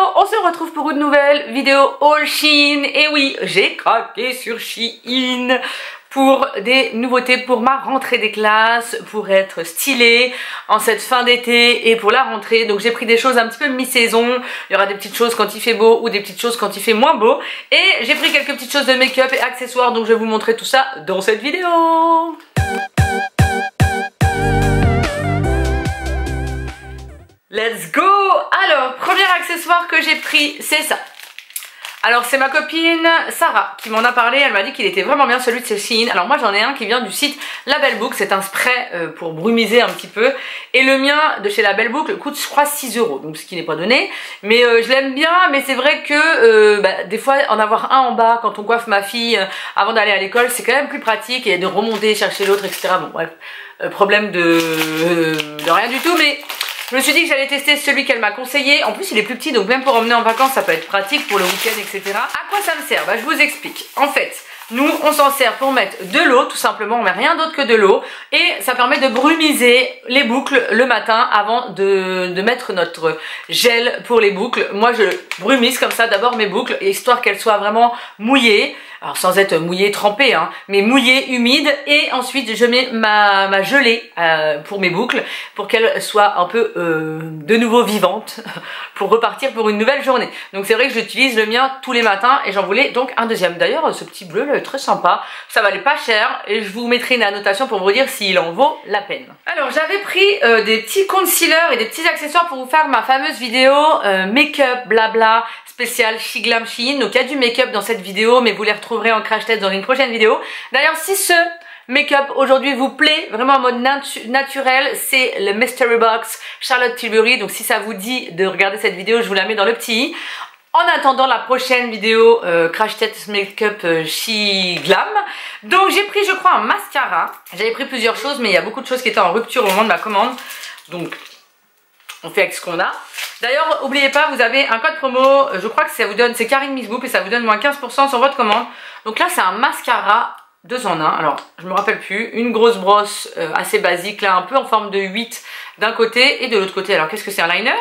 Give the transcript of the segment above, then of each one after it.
on se retrouve pour une nouvelle vidéo haul Shein. Et oui, j'ai craqué sur Shein pour des nouveautés pour ma rentrée des classes, pour être stylée en cette fin d'été et pour la rentrée. Donc j'ai pris des choses un petit peu mi-saison. Il y aura des petites choses quand il fait beau ou des petites choses quand il fait moins beau. Et j'ai pris quelques petites choses de make-up et accessoires, donc je vais vous montrer tout ça dans cette vidéo. Let's go! Alors, premier accessoire que j'ai pris, c'est ça. Alors, c'est ma copine Sarah qui m'en a parlé. Elle m'a dit qu'il était vraiment bien celui de chez Shein. Alors moi, j'en ai un qui vient du site La Belle Book. C'est un spray pour brumiser un petit peu. Et le mien de chez La Belle Book coûte, je crois, 6 €. Donc, ce qui n'est pas donné. Mais je l'aime bien. Mais c'est vrai que des fois, en avoir un en bas quand on coiffe ma fille avant d'aller à l'école, c'est quand même plus pratique. Et de remonter, chercher l'autre, etc. Bon, bref. Problème de rien du tout. Mais je me suis dit que j'allais tester celui qu'elle m'a conseillé. En plus, il est plus petit, donc même pour emmener en vacances, ça peut être pratique pour le week-end, etc. À quoi ça me sert? Je vous explique. En fait, nous, on s'en sert pour mettre de l'eau, tout simplement. On met rien d'autre que de l'eau. Et ça permet de brumiser les boucles le matin avant de mettre notre gel pour les boucles. Moi, je brumise comme ça d'abord mes boucles, histoire qu'elles soient vraiment mouillées. Alors sans être mouillée, trempée, hein, mais mouillée, humide. Et ensuite je mets ma gelée pour mes boucles, pour qu'elles soient un peu de nouveau vivantes, pour repartir pour une nouvelle journée. Donc c'est vrai que j'utilise le mien tous les matins et j'en voulais donc un deuxième. D'ailleurs ce petit bleu là est très sympa, ça valait pas cher et je vous mettrai une annotation pour vous dire s'il en vaut la peine. Alors j'avais pris des petits concealers et des petits accessoires pour vous faire ma fameuse vidéo make-up blabla spécial Shiglam Shein. Donc il y a du make-up dans cette vidéo, mais vous les retrouverez en crash test dans une prochaine vidéo. D'ailleurs, si ce make-up aujourd'hui vous plaît, vraiment en mode naturel, c'est le Mystery Box Charlotte Tilbury. Donc si ça vous dit de regarder cette vidéo, je vous la mets dans le petit i. En attendant la prochaine vidéo crash test make-up Shiglam. Donc j'ai pris, je crois, un mascara. J'avais pris plusieurs choses, mais il y a beaucoup de choses qui étaient en rupture au moment de ma commande. Donc on fait avec ce qu'on a. D'ailleurs, n'oubliez pas, vous avez un code promo, je crois que ça vous donne, c'est Karine Miss Boop et ça vous donne moins 15% sur votre commande. Donc là, c'est un mascara 2 en 1. Alors, je me rappelle plus, une grosse brosse assez basique, là, un peu en forme de 8 d'un côté et de l'autre côté. Alors, qu'est-ce que c'est, un liner?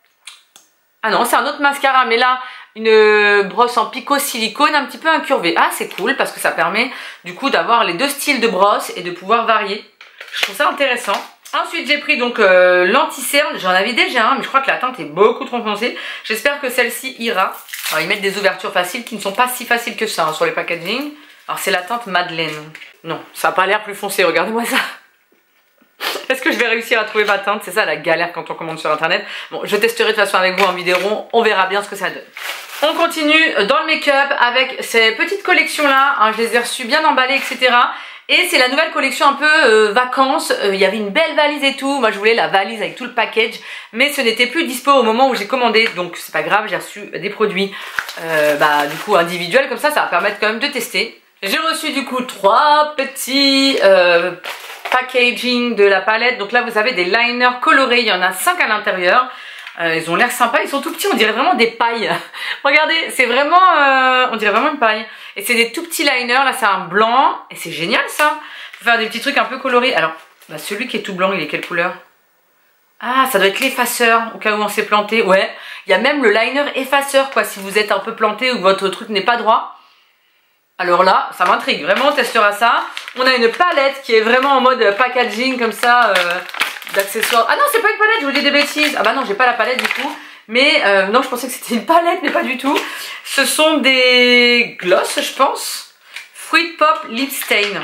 Ah non, c'est un autre mascara, mais là, une brosse en picot silicone un petit peu incurvée. Ah, c'est cool parce que ça permet du coup d'avoir les deux styles de brosse et de pouvoir varier. Je trouve ça intéressant. Ensuite j'ai pris donc l'anti-cerne, j'en avais déjà un mais je crois que la teinte est beaucoup trop foncée. J'espère que celle-ci ira. Alors ils mettent des ouvertures faciles qui ne sont pas si faciles que ça hein, sur les packaging. Alors c'est la teinte Madeleine. Non, ça n'a pas l'air plus foncé, regardez-moi ça. Est-ce que je vais réussir à trouver ma teinte? C'est ça la galère quand on commande sur internet. Bon, je testerai de toute façon avec vous en vidéo, on verra bien ce que ça donne. On continue dans le make-up avec ces petites collections là, hein, je les ai reçues bien emballées, etc. Et c'est la nouvelle collection un peu vacances, il y avait une belle valise et tout, moi je voulais la valise avec tout le package, mais ce n'était plus dispo au moment où j'ai commandé, donc c'est pas grave, j'ai reçu des produits du coup individuels, comme ça va permettre quand même de tester. J'ai reçu du coup 3 petits packaging de la palette, donc là vous avez des liners colorés, il y en a 5 à l'intérieur. Ils ont l'air sympas, ils sont tout petits, on dirait vraiment des pailles. Regardez, c'est vraiment, on dirait vraiment une paille. Et c'est des tout petits liners, là c'est un blanc, et c'est génial ça. Faut faire des petits trucs un peu colorés. Alors, celui qui est tout blanc, il est quelle couleur? Ah, ça doit être l'effaceur, au cas où on s'est planté. Ouais, il y a même le liner effaceur, quoi, si vous êtes un peu planté ou que votre truc n'est pas droit. Alors là, ça m'intrigue, vraiment on testera ça. On a une palette qui est vraiment en mode packaging comme ça, d'accessoires. Ah non, c'est pas une palette, je vous dis des bêtises. Ah bah non, j'ai pas la palette du coup. Mais non, je pensais que c'était une palette, mais pas du tout. Ce sont des gloss, je pense. Fruit Pop Lip Stain.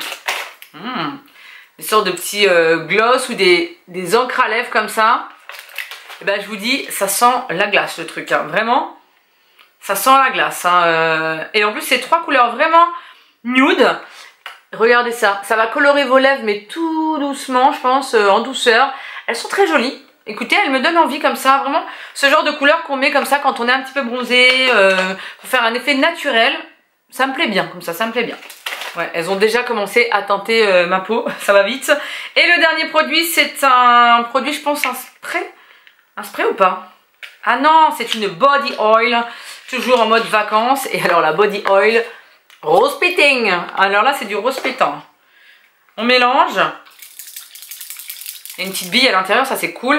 Des sortes de petits gloss ou des encres à lèvres comme ça. Et ben je vous dis, ça sent la glace le truc, hein. Vraiment. Ça sent la glace. Hein. Et en plus, c'est 3 couleurs vraiment nude. Regardez ça. Ça va colorer vos lèvres, mais tout doucement, je pense, en douceur. Elles sont très jolies. Écoutez, elles me donnent envie comme ça. Vraiment, ce genre de couleur qu'on met comme ça quand on est un petit peu bronzé, pour faire un effet naturel. Ça me plaît bien, comme ça me plaît bien. Ouais, elles ont déjà commencé à teinter ma peau. Ça va vite. Et le dernier produit, c'est un produit, je pense, un spray. Un spray ou pas? Ah non, c'est une body oil. Toujours en mode vacances. Et alors la body oil rose péting. Alors là c'est du rose pétant. On mélange. Il y a une petite bille à l'intérieur, ça c'est cool.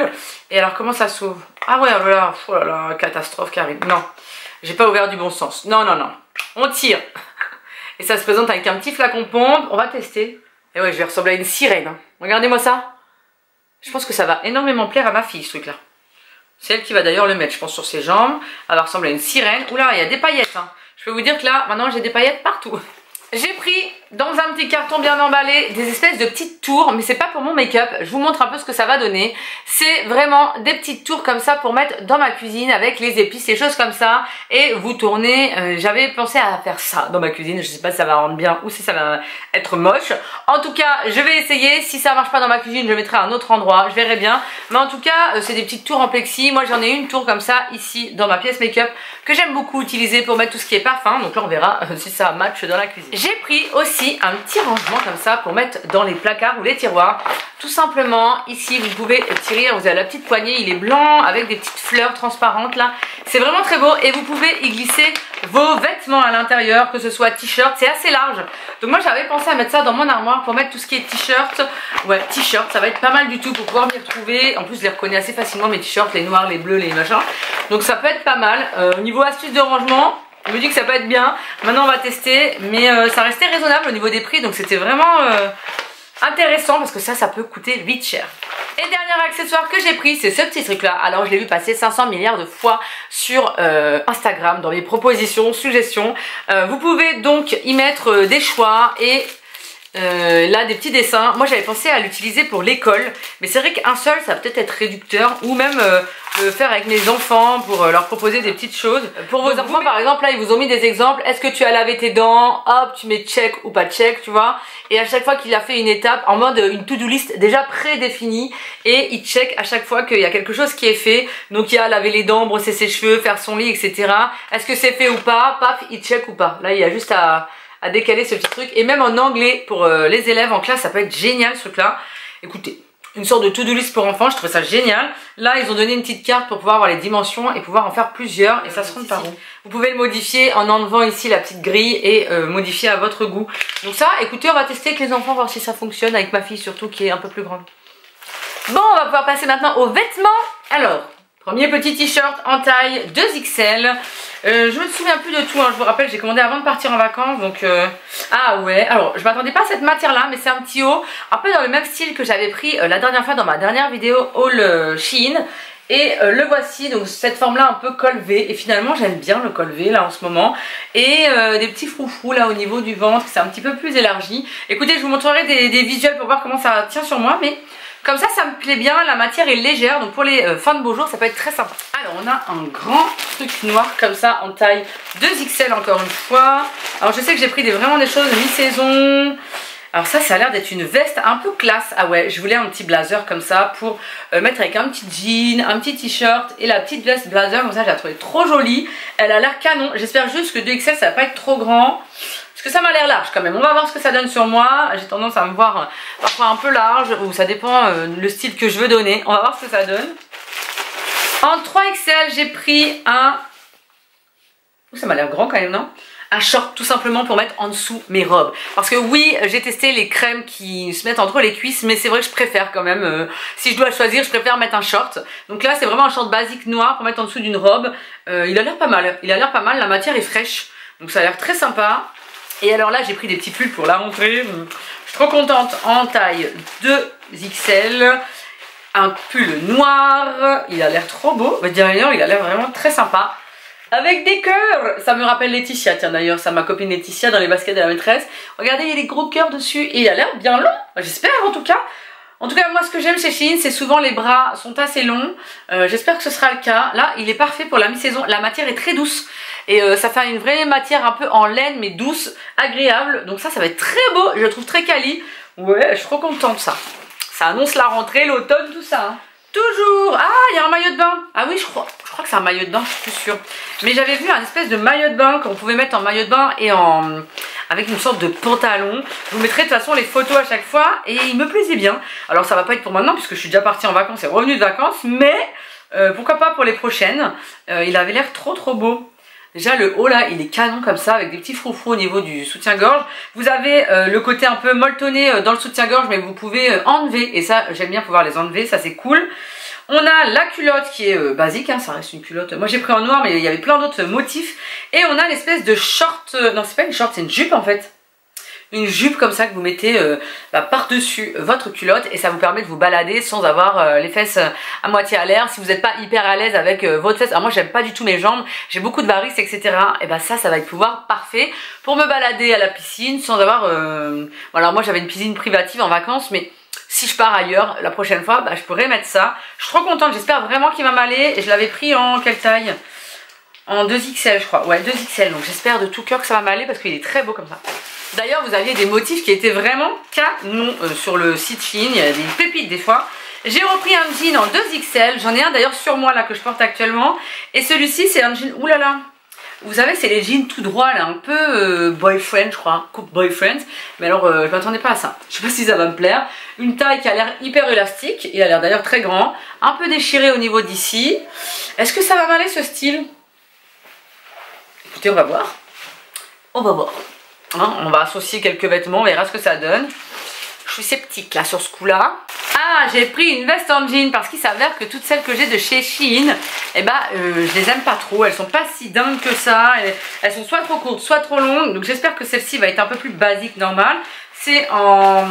Et alors comment ça s'ouvre? Ah ouais, oh là là, catastrophe Karine. Non, j'ai pas ouvert du bon sens. Non, non, non. On tire. Et ça se présente avec un petit flacon pompe. On va tester. Et ouais, je vais ressembler à une sirène. Hein. Regardez-moi ça. Je pense que ça va énormément plaire à ma fille, ce truc-là. C'est elle qui va d'ailleurs le mettre, je pense, sur ses jambes. Elle va ressembler à une sirène. Oula, il y a des paillettes. Hein. Je peux vous dire que là, maintenant, j'ai des paillettes partout. J'ai pris dans un petit carton bien emballé des espèces de petites tours, mais c'est pas pour mon make-up. Je vous montre un peu ce que ça va donner. C'est vraiment des petites tours comme ça pour mettre dans ma cuisine avec les épices, les choses comme ça. Et vous tournez. J'avais pensé à faire ça dans ma cuisine. Je sais pas si ça va rendre bien ou si ça va être moche. En tout cas, je vais essayer. Si ça marche pas dans ma cuisine, je le mettrai à un autre endroit. Je verrai bien. Mais en tout cas, c'est des petites tours en plexi. Moi, j'en ai une tour comme ça ici dans ma pièce make-up que j'aime beaucoup utiliser pour mettre tout ce qui est parfum. Donc là, on verra si ça match dans la cuisine. J'ai pris aussi un petit rangement comme ça pour mettre dans les placards ou les tiroirs. Tout simplement, ici, vous pouvez tirer, vous avez la petite poignée, il est blanc avec des petites fleurs transparentes là. C'est vraiment très beau et vous pouvez y glisser vos vêtements à l'intérieur, que ce soit t-shirt, c'est assez large. Donc moi, j'avais pensé à mettre ça dans mon armoire pour mettre tout ce qui est t-shirt. Ouais, t-shirt, ça va être pas mal du tout pour pouvoir m'y retrouver. En plus, je les reconnais assez facilement, mes t-shirts, les noirs, les bleus, les machins. Donc ça peut être pas mal. Au niveau astuce de rangement, je me dis que ça peut être bien. Maintenant on va tester, mais ça restait raisonnable au niveau des prix, donc c'était vraiment intéressant parce que ça peut coûter vite cher. Et dernier accessoire que j'ai pris, c'est ce petit truc là. Alors je l'ai vu passer 500 milliards de fois sur Instagram dans mes propositions, suggestions. Vous pouvez donc y mettre des choix et là des petits dessins. Moi j'avais pensé à l'utiliser pour l'école, mais c'est vrai qu'un seul ça va peut-être être réducteur, ou même le faire avec mes enfants pour leur proposer des petites choses. Pour vos enfants par exemple, là ils vous ont mis des exemples. Est-ce que tu as lavé tes dents? Hop, tu mets check ou pas check, tu vois. Et à chaque fois qu'il a fait une étape en mode une to-do list déjà prédéfinie, et il check à chaque fois qu'il y a quelque chose qui est fait. Donc il y a laver les dents, brosser ses cheveux, faire son lit, etc. Est-ce que c'est fait ou pas? Paf, il check ou pas. Là il y a juste à décaler ce petit truc. Et même en anglais pour les élèves en classe, ça peut être génial ce truc là. Écoutez, une sorte de to-do list pour enfants, je trouve ça génial. Là ils ont donné une petite carte pour pouvoir avoir les dimensions et pouvoir en faire plusieurs, et ça se rend par où. Vous pouvez le modifier en enlevant ici la petite grille et modifier à votre goût. Donc ça, écoutez, on va tester avec les enfants, voir si ça fonctionne, avec ma fille surtout qui est un peu plus grande. Bon, on va pouvoir passer maintenant aux vêtements. Alors, premier petit t-shirt en taille 2XL. Je me souviens plus de tout, hein. Je vous rappelle, j'ai commandé avant de partir en vacances, donc ah ouais, alors je m'attendais pas à cette matière là, mais c'est un petit haut un peu dans le même style que j'avais pris la dernière fois dans ma dernière vidéo haul Shein. Et le voici, donc cette forme là un peu col V, et finalement j'aime bien le col V là en ce moment. Et des petits froufrous là au niveau du ventre, c'est un petit peu plus élargi. Écoutez, je vous montrerai des visuels pour voir comment ça tient sur moi, mais comme ça me plaît bien, la matière est légère, donc pour les fins de beau jour ça peut être très sympa. Alors on a un grand truc noir comme ça en taille 2XL encore une fois. Alors je sais que j'ai pris vraiment des choses mi-saison. Alors ça a l'air d'être une veste un peu classe. Ah ouais, je voulais un petit blazer comme ça pour mettre avec un petit jean, un petit t-shirt et la petite veste blazer comme ça. Je la trouvais trop jolie. Elle a l'air canon. J'espère juste que 2XL ça va pas être trop grand, parce que ça m'a l'air large quand même. On va voir ce que ça donne sur moi. J'ai tendance à me voir parfois un peu large, ou ça dépend le style que je veux donner. On va voir ce que ça donne. En 3XL j'ai pris un... ça m'a l'air grand quand même, non? Un short tout simplement pour mettre en dessous mes robes. Parce que oui, j'ai testé les crèmes qui se mettent entre les cuisses, mais c'est vrai que je préfère quand même, si je dois choisir, je préfère mettre un short. Donc là c'est vraiment un short basique noir pour mettre en dessous d'une robe. Il a l'air pas mal, la matière est fraîche, donc ça a l'air très sympa. Et alors là j'ai pris des petits pulls pour la rentrée. Je suis trop contente, en taille 2XL. Un pull noir, il a l'air trop beau. D'ailleurs il a l'air vraiment très sympa. Avec des cœurs, ça me rappelle Laetitia, tiens d'ailleurs, ça ma copine Laetitia dans les baskets de la maîtresse. Regardez, il y a des gros cœurs dessus et il a l'air bien long, j'espère en tout cas. En tout cas, moi ce que j'aime chez Shein, c'est souvent les bras sont assez longs. J'espère que ce sera le cas. Là, il est parfait pour la mi-saison. La matière est très douce et ça fait une vraie matière un peu en laine mais douce, agréable. Donc ça va être très beau, je le trouve très quali. Ouais, je suis trop contente de ça. Ça annonce la rentrée, l'automne, tout ça. Hein. Toujours. Ah, il y a un maillot de bain. Ah oui, je crois que c'est un maillot de bain, je suis plus sûre. Mais j'avais vu un espèce de maillot de bain qu'on pouvait mettre en maillot de bain et avec une sorte de pantalon. Je vous mettrai de toute façon les photos à chaque fois et il me plaisait bien. Alors ça va pas être pour maintenant puisque je suis déjà partie en vacances et revenue de vacances, mais pourquoi pas pour les prochaines. Il avait l'air trop beau. Déjà le haut là il est canon comme ça avec des petits froufrous au niveau du soutien-gorge. Vous avez le côté un peu molletonné dans le soutien-gorge, mais vous pouvez enlever, et ça j'aime bien pouvoir les enlever, ça c'est cool. On a la culotte qui est basique, hein, ça reste une culotte. Moi j'ai pris en noir mais il y avait plein d'autres motifs. Et on a l'espèce de short, non c'est pas une short, c'est une jupe en fait. Une jupe comme ça que vous mettez par-dessus votre culotte et ça vous permet de vous balader sans avoir les fesses à moitié à l'air. Si vous n'êtes pas hyper à l'aise avec votre fesse, alors moi j'aime pas du tout mes jambes, j'ai beaucoup de varices etc. Et ben ça va être pouvoir parfait pour me balader à la piscine sans avoir... Voilà, moi j'avais une piscine privative en vacances mais si je pars ailleurs la prochaine fois, bah, je pourrais mettre ça. Je suis trop contente, j'espère vraiment qu'il va m'aller et je l'avais pris en quelle taille? En 2XL je crois, ouais 2XL, donc j'espère de tout cœur que ça va m'aller parce qu'il est très beau comme ça. D'ailleurs vous aviez des motifs qui étaient vraiment canon sur le site Shein, il y a des pépites des fois. J'ai repris un jean en 2XL, j'en ai un d'ailleurs sur moi là que je porte actuellement. Et celui-ci c'est un jean, oulala, vous savez c'est les jeans tout droits là, un peu boyfriend je crois, coupe boyfriend. Mais alors je m'attendais pas à ça, je sais pas si ça va me plaire. Une taille qui a l'air hyper élastique, il a l'air d'ailleurs très grand, un peu déchiré au niveau d'ici. Est-ce que ça va m'aller ce style? Écoutez on va voir, on va voir. Hein, on va associer quelques vêtements, on verra ce que ça donne. Je suis sceptique là sur ce coup là. Ah j'ai pris une veste en jean parce qu'il s'avère que toutes celles que j'ai de chez Shein, eh ben, je les aime pas trop, elles sont pas si dingues que ça. Elles sont soit trop courtes soit trop longues, donc j'espère que celle-ci va être un peu plus basique normale. C'est en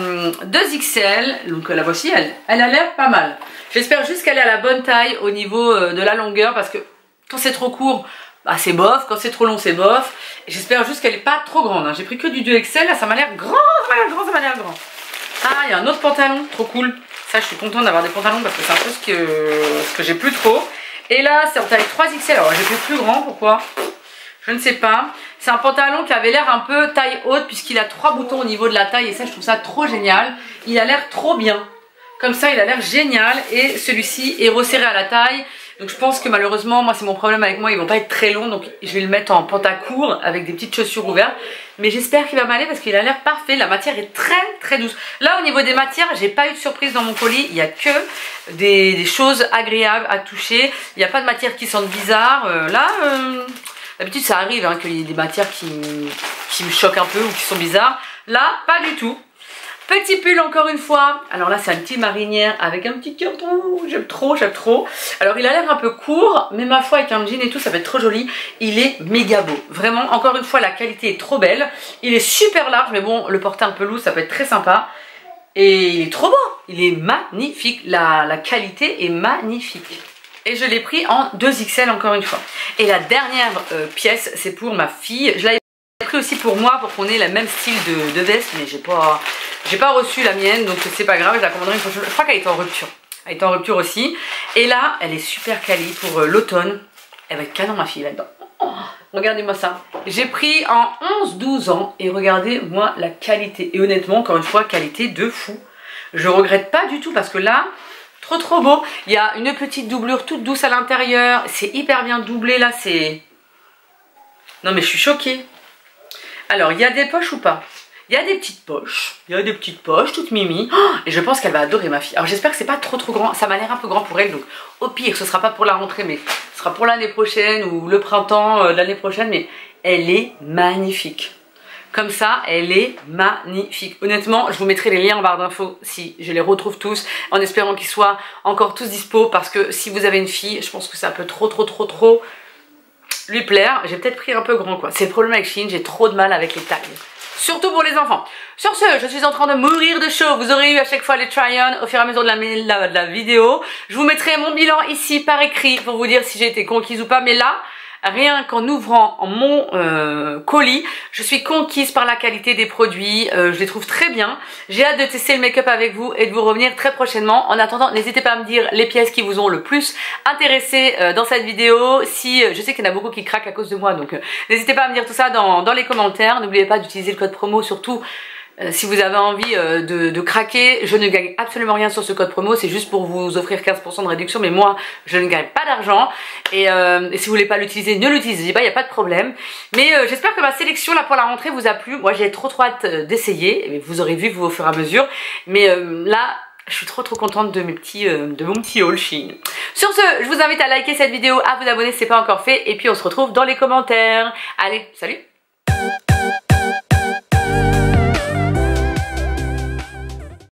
2XL, donc la voici, elle a l'air pas mal. J'espère juste qu'elle est à la bonne taille au niveau de la longueur parce que quand c'est trop court, bah, c'est bof, quand c'est trop long c'est bof. J'espère juste qu'elle n'est pas trop grande, hein. J'ai pris que du 2XL, là ça m'a l'air grand, ça m'a l'air grand, ça m'a l'air grand. Ah il y a un autre pantalon, trop cool. Ça je suis contente d'avoir des pantalons parce que c'est un peu ce que j'ai plus trop. Et là c'est en taille 3XL, alors j'ai pris plus grand, pourquoi? Je ne sais pas. C'est un pantalon qui avait l'air un peu taille haute puisqu'il a 3 boutons au niveau de la taille et ça je trouve ça trop génial. Il a l'air trop bien. Comme ça il a l'air génial et celui-ci est resserré à la taille. Donc je pense que malheureusement, moi c'est mon problème avec moi, ils vont pas être très longs, donc je vais le mettre en pantacourt avec des petites chaussures ouvertes. Mais j'espère qu'il va m'aller parce qu'il a l'air parfait, la matière est très très douce. Là au niveau des matières, j'ai pas eu de surprise dans mon colis, il n'y a que des choses agréables à toucher. Il n'y a pas de matière qui sentent bizarre. D'habitude ça arrive hein, qu'il y ait des matières qui me choquent un peu ou qui sont bizarres. Là, pas du tout. Petit pull encore une fois, alors là c'est un petit marinière avec un petit cœur trop, j'aime trop. Alors il a l'air un peu court, mais ma foi avec un jean et tout ça va être trop joli. Il est méga beau, vraiment encore une fois la qualité est trop belle. Il est super large mais bon le porter un peu lourd ça peut être très sympa. Et il est trop beau, il est magnifique, la qualité est magnifique. Et je l'ai pris en 2XL encore une fois. Et la dernière pièce c'est pour ma fille, je l'avais pris aussi pour moi pour qu'on ait le même style de veste mais j'ai pas reçu la mienne donc c'est pas grave, je la commanderai une prochaine. Je crois qu'elle est en rupture, elle est en rupture aussi et là elle est super quali pour l'automne, elle va être canon ma fille là-dedans. Oh, regardez-moi ça, j'ai pris en 11-12 ans et regardez-moi la qualité et honnêtement encore une fois qualité de fou, je regrette pas du tout parce que là trop beau, il y a une petite doublure toute douce à l'intérieur, c'est hyper bien doublé là, c'est... Non mais je suis choquée. Alors, il y a des poches ou pas? Il y a des petites poches, toutes mimi. Oh, et je pense qu'elle va adorer ma fille. Alors, j'espère que c'est pas trop grand. Ça m'a l'air un peu grand pour elle. Donc, au pire, ce sera pas pour la rentrée, mais ce sera pour l'année prochaine ou le printemps de l'année prochaine. Mais elle est magnifique. Comme ça, elle est magnifique. Honnêtement, je vous mettrai les liens en barre d'infos si je les retrouve tous. En espérant qu'ils soient encore tous dispo. Parce que si vous avez une fille, je pense que ça peut trop lui plaire. J'ai peut-être pris un peu grand quoi. C'est le problème avec Shein, j'ai trop de mal avec les tailles. Surtout pour les enfants. Sur ce, je suis en train de mourir de chaud. Vous aurez eu à chaque fois les try-on au fur et à mesure de la vidéo. Je vous mettrai mon bilan ici par écrit pour vous dire si j'ai été conquise ou pas. Mais là, rien qu'en ouvrant mon colis, je suis conquise par la qualité des produits. Je les trouve très bien. J'ai hâte de tester le make-up avec vous et de vous revenir très prochainement. En attendant, n'hésitez pas à me dire les pièces qui vous ont le plus intéressé dans cette vidéo. Si je sais qu'il y en a beaucoup qui craquent à cause de moi, donc n'hésitez pas à me dire tout ça dans les commentaires. N'oubliez pas d'utiliser le code promo, surtout si vous avez envie de craquer. Je ne gagne absolument rien sur ce code promo, c'est juste pour vous offrir 15% de réduction, mais moi je ne gagne pas d'argent et si vous voulez pas l'utiliser, ne l'utilisez pas, il n'y a pas de problème. Mais j'espère que ma sélection là pour la rentrée vous a plu. Moi j'ai trop hâte d'essayer, vous aurez vu vous au fur et à mesure, mais là je suis trop contente de mon petit haul Shein. Sur ce, je vous invite à liker cette vidéo, à vous abonner si ce n'est pas encore fait et puis on se retrouve dans les commentaires. Allez, salut!